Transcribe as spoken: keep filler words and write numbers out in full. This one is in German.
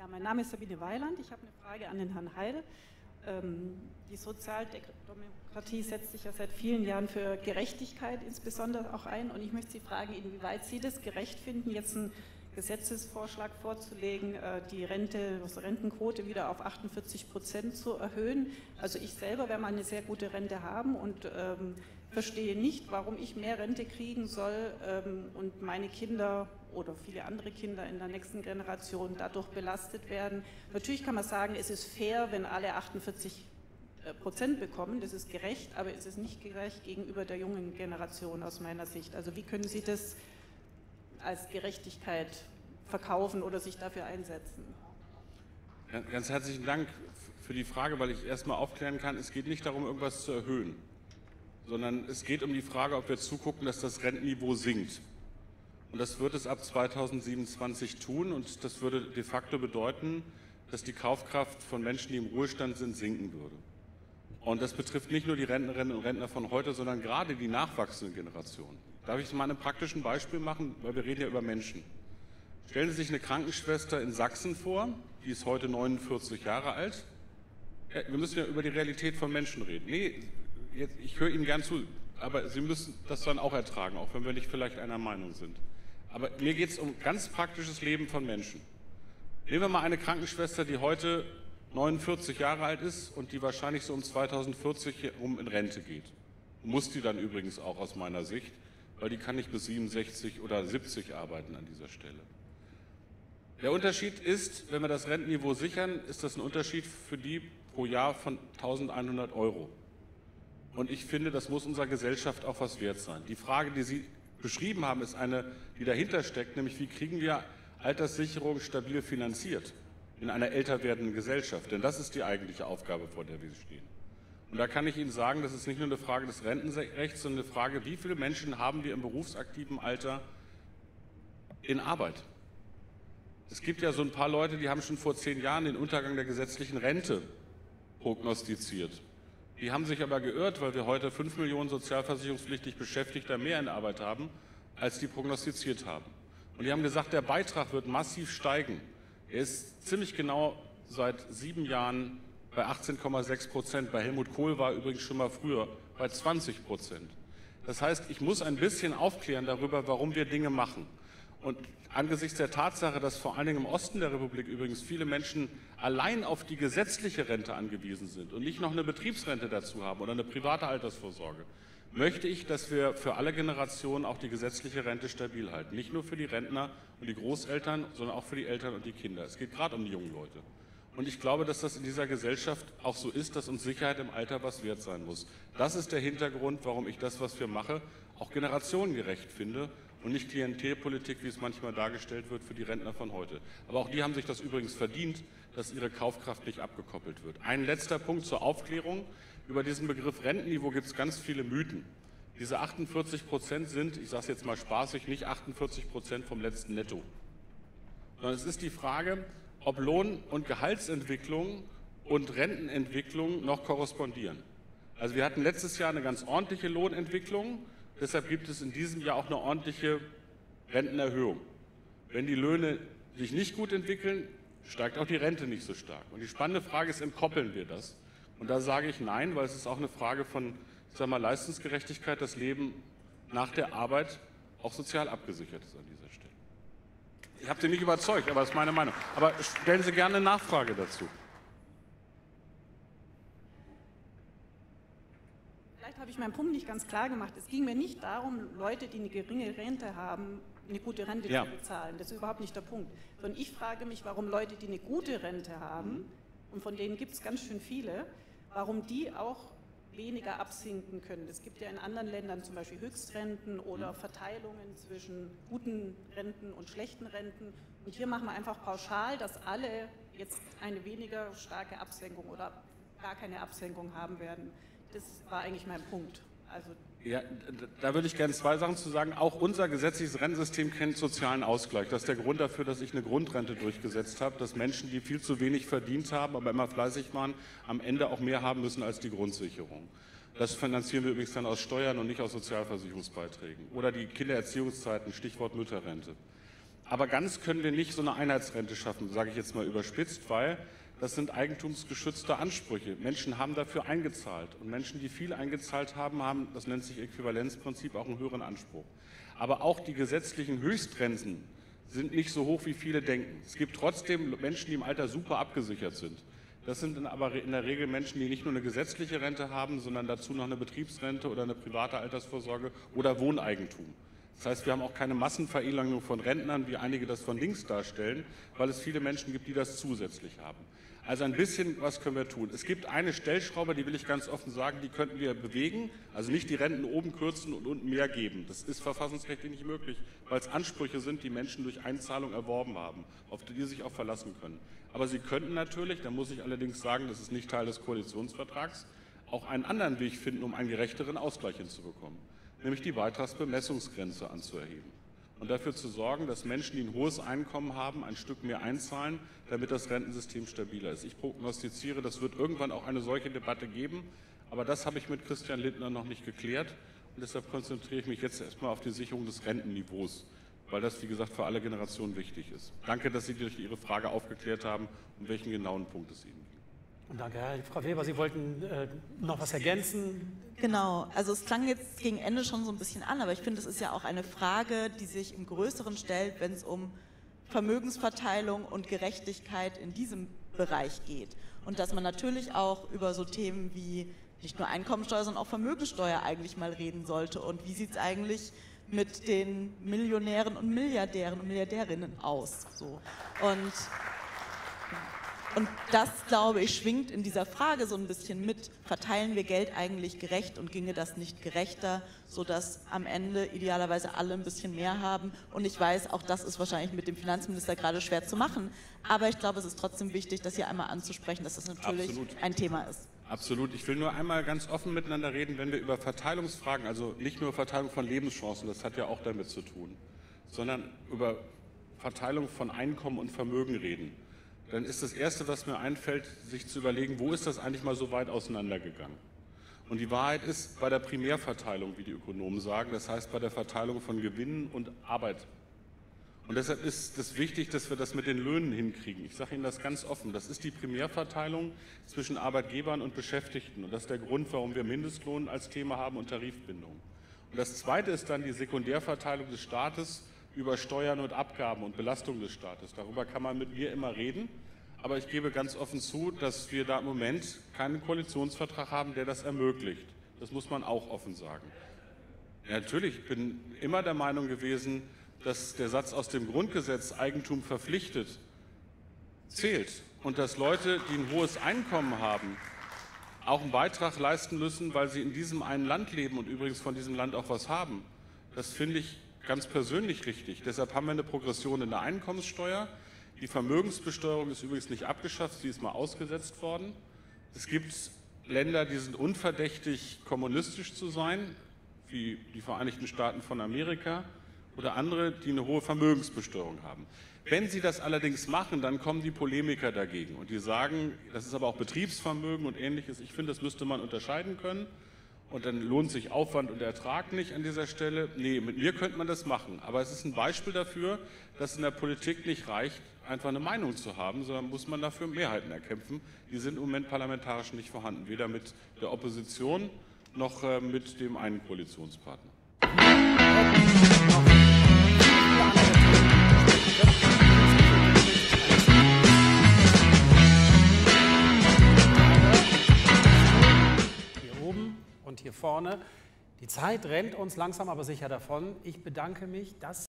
mein Name ist Sabine Weiland. Ich habe eine Frage an den Herrn Heil. Ähm, die Sozialdemokratie setzt sich ja seit vielen Jahren für Gerechtigkeit insbesondere auch ein. Und ich möchte Sie fragen, inwieweit Sie das gerecht finden, jetzt einen Gesetzesvorschlag vorzulegen, äh, die Rente, also Rentenquote wieder auf achtundvierzig Prozent zu erhöhen. Also ich selber werde mal eine sehr gute Rente haben und ähm, verstehe nicht, warum ich mehr Rente kriegen soll ähm, und meine Kinder oder viele andere Kinder in der nächsten Generation dadurch belastet werden. Natürlich kann man sagen, es ist fair, wenn alle achtundvierzig Prozent bekommen, das ist gerecht, aber es ist nicht gerecht gegenüber der jungen Generation aus meiner Sicht. Also wie können Sie das als Gerechtigkeit verkaufen oder sich dafür einsetzen? Ganz herzlichen Dank für die Frage, weil ich erstmal aufklären kann, es geht nicht darum, irgendwas zu erhöhen, sondern es geht um die Frage, ob wir zugucken, dass das Rentenniveau sinkt. Und das wird es ab zweitausendsiebenundzwanzig tun und das würde de facto bedeuten, dass die Kaufkraft von Menschen, die im Ruhestand sind, sinken würde. Und das betrifft nicht nur die Rentnerinnen und Rentner von heute, sondern gerade die nachwachsenden Generationen. Darf ich mal ein praktischen Beispiel machen, weil wir reden ja über Menschen. Stellen Sie sich eine Krankenschwester in Sachsen vor, die ist heute neunundvierzig Jahre alt. Ja, wir müssen ja über die Realität von Menschen reden. Nee, jetzt, ich höre Ihnen gern zu, aber Sie müssen das dann auch ertragen, auch wenn wir nicht vielleicht einer Meinung sind. Aber mir geht es um ganz praktisches Leben von Menschen. Nehmen wir mal eine Krankenschwester, die heute neunundvierzig Jahre alt ist und die wahrscheinlich so um zweitausendvierzig herum in Rente geht. Muss die dann übrigens auch aus meiner Sicht, weil die kann nicht bis siebenundsechzig oder siebzig arbeiten an dieser Stelle. Der Unterschied ist, wenn wir das Rentenniveau sichern, ist das ein Unterschied für die pro Jahr von eintausendeinhundert Euro. Und ich finde, das muss unserer Gesellschaft auch was wert sein. Die Frage, die Sie beschrieben haben, ist eine, die dahinter steckt, nämlich wie kriegen wir Alterssicherung stabil finanziert in einer älter werdenden Gesellschaft. Denn das ist die eigentliche Aufgabe, vor der wir stehen. Und da kann ich Ihnen sagen, das ist nicht nur eine Frage des Rentenrechts, sondern eine Frage, wie viele Menschen haben wir im berufsaktiven Alter in Arbeit? Es gibt ja so ein paar Leute, die haben schon vor zehn Jahren den Untergang der gesetzlichen Rente prognostiziert. Die haben sich aber geirrt, weil wir heute fünf Millionen sozialversicherungspflichtig Beschäftigter mehr in Arbeit haben, als die prognostiziert haben. Und die haben gesagt, der Beitrag wird massiv steigen. Er ist ziemlich genau seit sieben Jahren bei achtzehn Komma sechs Prozent. Bei Helmut Kohl war übrigens schon mal früher bei zwanzig Prozent. Das heißt, ich muss ein bisschen aufklären darüber, warum wir Dinge machen. Und angesichts der Tatsache, dass vor allen Dingen im Osten der Republik übrigens viele Menschen allein auf die gesetzliche Rente angewiesen sind und nicht noch eine Betriebsrente dazu haben oder eine private Altersvorsorge, möchte ich, dass wir für alle Generationen auch die gesetzliche Rente stabil halten. Nicht nur für die Rentner und die Großeltern, sondern auch für die Eltern und die Kinder. Es geht gerade um die jungen Leute. Und ich glaube, dass das in dieser Gesellschaft auch so ist, dass uns Sicherheit im Alter was wert sein muss. Das ist der Hintergrund, warum ich das, was wir machen, auch generationengerecht finde und nicht Klientelpolitik, wie es manchmal dargestellt wird, für die Rentner von heute. Aber auch die haben sich das übrigens verdient, dass ihre Kaufkraft nicht abgekoppelt wird. Ein letzter Punkt zur Aufklärung. Über diesen Begriff Rentenniveau gibt es ganz viele Mythen. Diese achtundvierzig Prozent sind, ich sage es jetzt mal spaßig, nicht achtundvierzig Prozent vom letzten Netto. Sondern es ist die Frage, ob Lohn- und Gehaltsentwicklung und Rentenentwicklung noch korrespondieren. Also wir hatten letztes Jahr eine ganz ordentliche Lohnentwicklung, deshalb gibt es in diesem Jahr auch eine ordentliche Rentenerhöhung. Wenn die Löhne sich nicht gut entwickeln, steigt auch die Rente nicht so stark. Und die spannende Frage ist, entkoppeln wir das? Und da sage ich nein, weil es ist auch eine Frage von, ich sage mal, Leistungsgerechtigkeit, dass Leben nach der Arbeit auch sozial abgesichert ist an dieser Stelle. Ich habe Sie nicht überzeugt, aber das ist meine Meinung. Aber stellen Sie gerne eine Nachfrage dazu. Vielleicht habe ich meinen Punkt nicht ganz klar gemacht. Es ging mir nicht darum, Leute, die eine geringe Rente haben, eine gute Rente ja. zu bezahlen. Das ist überhaupt nicht der Punkt. Sondern ich frage mich, warum Leute, die eine gute Rente haben, und von denen gibt es ganz schön viele, warum die auch weniger absinken können. Es gibt ja in anderen Ländern zum Beispiel Höchstrenten oder Verteilungen zwischen guten Renten und schlechten Renten. Und hier machen wir einfach pauschal, dass alle jetzt eine weniger starke Absenkung oder gar keine Absenkung haben werden. Das war eigentlich mein Punkt. Also ja, da würde ich gerne zwei Sachen zu sagen. Auch unser gesetzliches Rentensystem kennt sozialen Ausgleich. Das ist der Grund dafür, dass ich eine Grundrente durchgesetzt habe, dass Menschen, die viel zu wenig verdient haben, aber immer fleißig waren, am Ende auch mehr haben müssen als die Grundsicherung. Das finanzieren wir übrigens dann aus Steuern und nicht aus Sozialversicherungsbeiträgen. Oder die Kindererziehungszeiten, Stichwort Mütterrente. Aber ganz können wir nicht so eine Einheitsrente schaffen, sage ich jetzt mal überspitzt, weil das sind eigentumsgeschützte Ansprüche. Menschen haben dafür eingezahlt und Menschen, die viel eingezahlt haben, haben, das nennt sich Äquivalenzprinzip, auch einen höheren Anspruch. Aber auch die gesetzlichen Höchstgrenzen sind nicht so hoch, wie viele denken. Es gibt trotzdem Menschen, die im Alter super abgesichert sind. Das sind aber in der Regel Menschen, die nicht nur eine gesetzliche Rente haben, sondern dazu noch eine Betriebsrente oder eine private Altersvorsorge oder Wohneigentum. Das heißt, wir haben auch keine Massenveredelung von Rentnern, wie einige das von links darstellen, weil es viele Menschen gibt, die das zusätzlich haben. Also ein bisschen was können wir tun. Es gibt eine Stellschraube, die will ich ganz offen sagen, die könnten wir bewegen. Also nicht die Renten oben kürzen und unten mehr geben. Das ist verfassungsrechtlich nicht möglich, weil es Ansprüche sind, die Menschen durch Einzahlung erworben haben, auf die sie sich auch verlassen können. Aber sie könnten natürlich, da muss ich allerdings sagen, das ist nicht Teil des Koalitionsvertrags, auch einen anderen Weg finden, um einen gerechteren Ausgleich hinzubekommen, nämlich die Beitragsbemessungsgrenze anzuerheben. Und dafür zu sorgen, dass Menschen, die ein hohes Einkommen haben, ein Stück mehr einzahlen, damit das Rentensystem stabiler ist. Ich prognostiziere, das wird irgendwann auch eine solche Debatte geben, aber das habe ich mit Christian Lindner noch nicht geklärt und deshalb konzentriere ich mich jetzt erstmal auf die Sicherung des Rentenniveaus, weil das, wie gesagt, für alle Generationen wichtig ist. Danke, dass Sie durch Ihre Frage aufgeklärt haben, um welchen genauen Punkt es Ihnen geht. Und danke, Frau Weber, Sie wollten äh, noch was ergänzen? Genau, also es klang jetzt gegen Ende schon so ein bisschen an, aber ich finde, es ist ja auch eine Frage, die sich im Größeren stellt, wenn es um Vermögensverteilung und Gerechtigkeit in diesem Bereich geht. Und dass man natürlich auch über so Themen wie nicht nur Einkommensteuer, sondern auch Vermögenssteuer eigentlich mal reden sollte. Und wie sieht es eigentlich mit den Millionären und Milliardären und Milliardärinnen aus? So. Und Und das, glaube ich, schwingt in dieser Frage so ein bisschen mit. Verteilen wir Geld eigentlich gerecht und ginge das nicht gerechter, sodass am Ende idealerweise alle ein bisschen mehr haben? Und ich weiß, auch das ist wahrscheinlich mit dem Finanzminister gerade schwer zu machen. Aber ich glaube, es ist trotzdem wichtig, das hier einmal anzusprechen, dass das natürlich Absolut. ein Thema ist. Absolut. Ich will nur einmal ganz offen miteinander reden, wenn wir über Verteilungsfragen, also nicht nur Verteilung von Lebenschancen, das hat ja auch damit zu tun, sondern über Verteilung von Einkommen und Vermögen reden. Dann ist das Erste, was mir einfällt, sich zu überlegen, wo ist das eigentlich mal so weit auseinandergegangen? Und die Wahrheit ist bei der Primärverteilung, wie die Ökonomen sagen, das heißt bei der Verteilung von Gewinnen und Arbeit. Und deshalb ist es wichtig, dass wir das mit den Löhnen hinkriegen. Ich sage Ihnen das ganz offen, das ist die Primärverteilung zwischen Arbeitgebern und Beschäftigten. Und das ist der Grund, warum wir Mindestlohn als Thema haben und Tarifbindung. Und das Zweite ist dann die Sekundärverteilung des Staates über Steuern und Abgaben und Belastung des Staates. Darüber kann man mit mir immer reden, aber ich gebe ganz offen zu, dass wir da im Moment keinen Koalitionsvertrag haben, der das ermöglicht. Das muss man auch offen sagen. Ja, natürlich, ich bin immer der Meinung gewesen, dass der Satz aus dem Grundgesetz Eigentum verpflichtet zählt und dass Leute, die ein hohes Einkommen haben, auch einen Beitrag leisten müssen, weil sie in diesem einen Land leben und übrigens von diesem Land auch was haben. Das finde ich ganz persönlich richtig. Deshalb haben wir eine Progression in der Einkommenssteuer. Die Vermögensbesteuerung ist übrigens nicht abgeschafft, sie ist mal ausgesetzt worden. Es gibt Länder, die sind unverdächtig, kommunistisch zu sein, wie die Vereinigten Staaten von Amerika oder andere, die eine hohe Vermögensbesteuerung haben. Wenn sie das allerdings machen, dann kommen die Polemiker dagegen und die sagen, das ist aber auch Betriebsvermögen und Ähnliches. Ich finde, das müsste man unterscheiden können. Und dann lohnt sich Aufwand und Ertrag nicht an dieser Stelle. Nee, mit mir könnte man das machen. Aber es ist ein Beispiel dafür, dass in der Politik nicht reicht, einfach eine Meinung zu haben, sondern muss man dafür Mehrheiten erkämpfen. Die sind im Moment parlamentarisch nicht vorhanden, weder mit der Opposition noch äh, mit dem einen Koalitionspartner. Und hier vorne. Die Zeit rennt uns langsam aber sicher davon. Ich bedanke mich, dass